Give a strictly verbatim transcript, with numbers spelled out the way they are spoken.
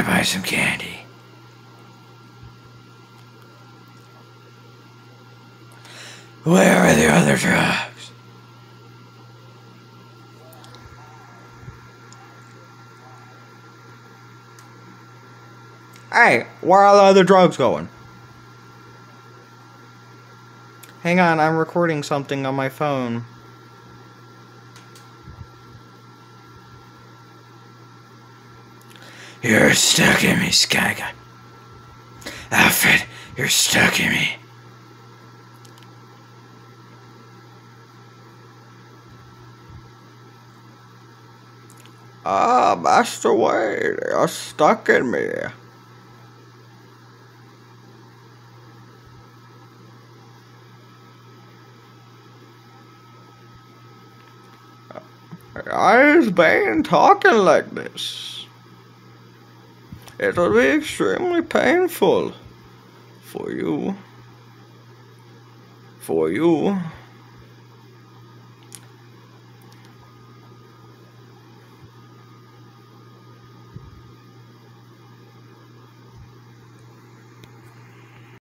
buy some candy. Where are the other drugs? Hey, where are the other drugs going? Hang on, I'm recording something on my phone. You're stuck in me, Sky Guy. Alfred, you're stuck in me. Ah, Master Wayne, you're stuck in me. I've been talking like this. It will be extremely painful for you. For you.